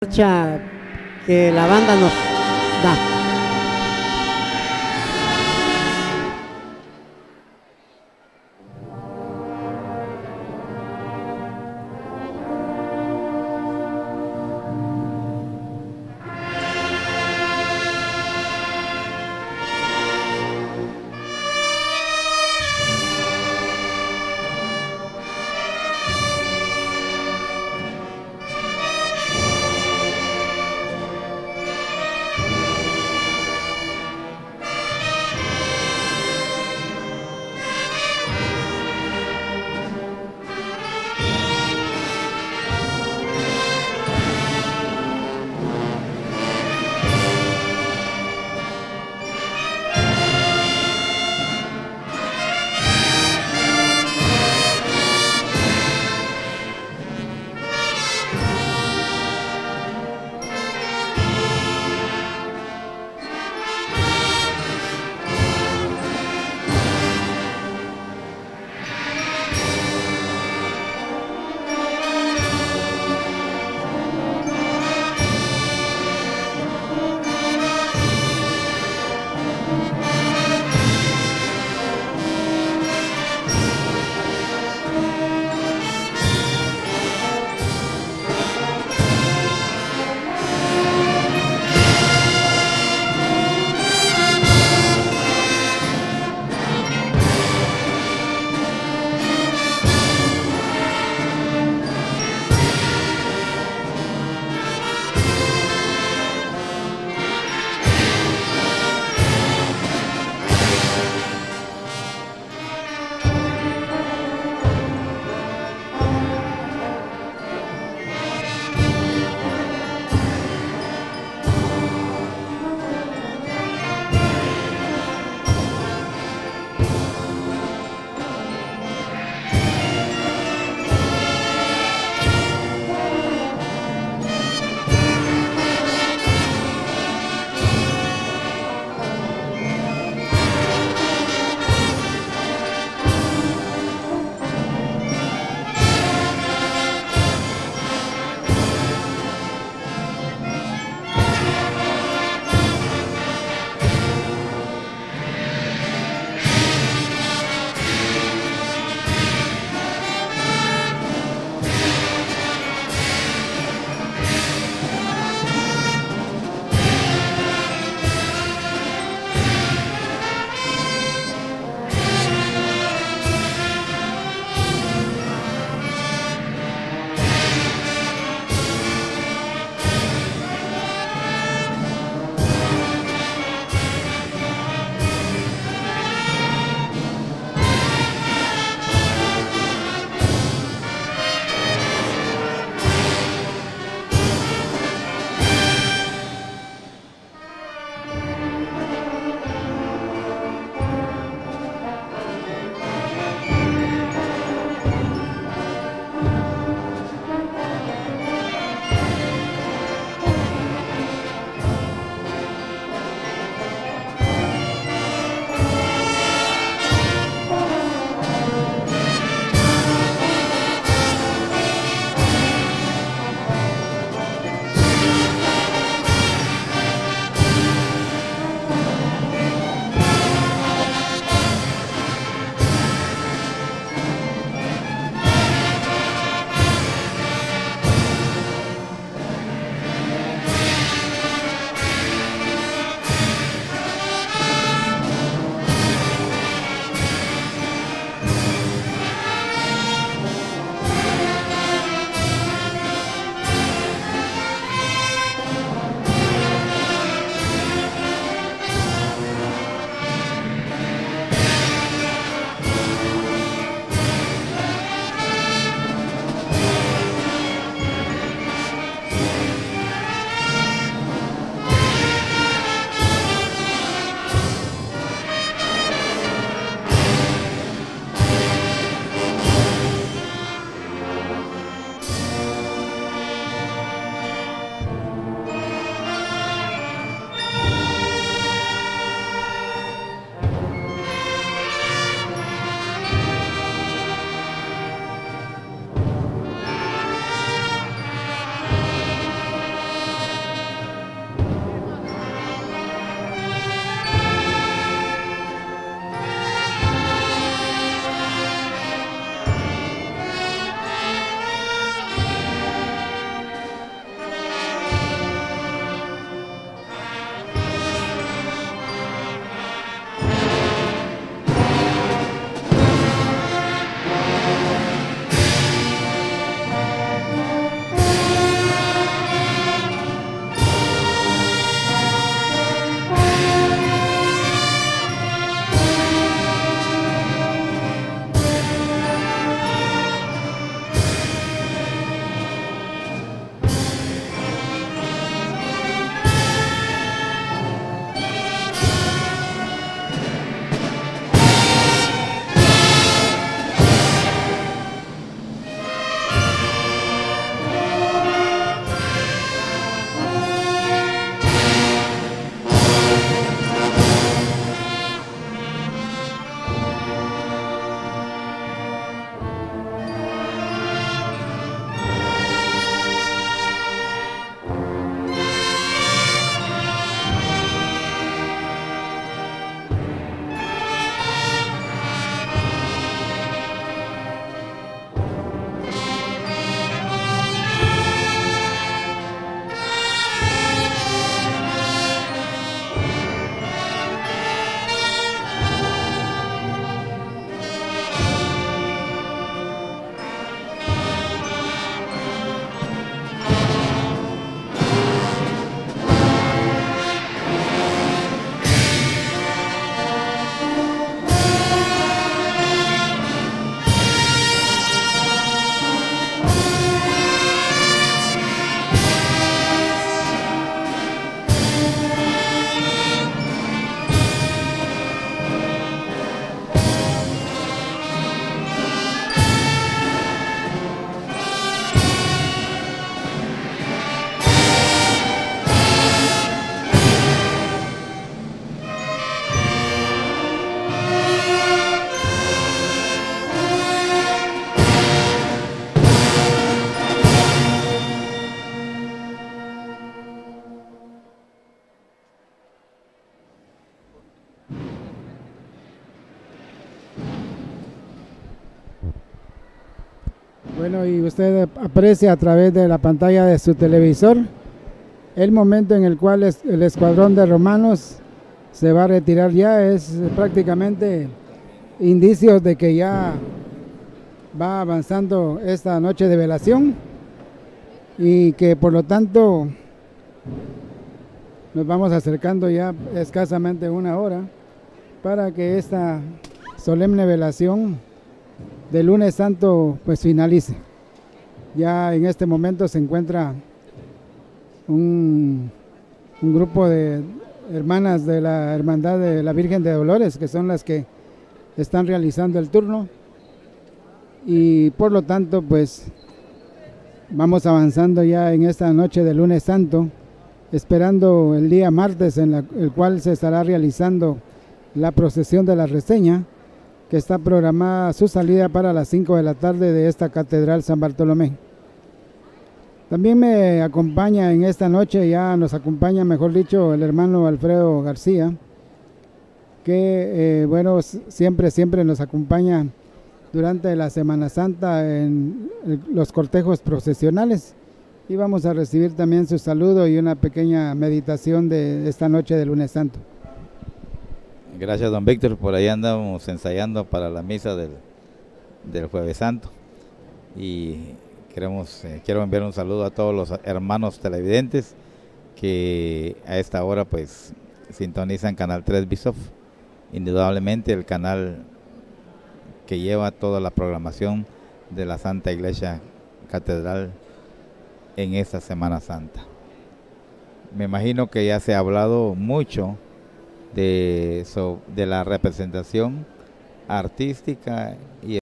marcha que la banda nos da. Bueno, y usted aprecia a través de la pantalla de su televisor el momento en el cual el escuadrón de romanos se va a retirar ya. Es prácticamente indicios de que ya va avanzando esta noche de velación y que por lo tanto nos vamos acercando ya escasamente una hora para que esta solemne velación del lunes santo pues finalice. Ya en este momento se encuentra un grupo de hermanas de la Hermandad de la Virgen de Dolores, que son las que están realizando el turno, y por lo tanto pues vamos avanzando ya en esta noche del lunes santo, esperando el día martes en el cual se estará realizando la procesión de la reseña, que está programada su salida para las 5 de la tarde de esta Catedral San Bartolomé. También me acompaña en esta noche, ya nos acompaña mejor dicho, el hermano Alfredo García, que bueno, siempre nos acompaña durante la Semana Santa en los cortejos procesionales, y vamos a recibir también su saludo y una pequeña meditación de esta noche de lunes santo. Gracias, don Víctor. Por ahí andamos ensayando para la misa del Jueves Santo, y quiero enviar un saludo a todos los hermanos televidentes que a esta hora pues sintonizan Canal 3 Bisof, indudablemente el canal que lleva toda la programación de la Santa Iglesia Catedral en esta Semana Santa. Me imagino que ya se ha hablado mucho de la representación artística y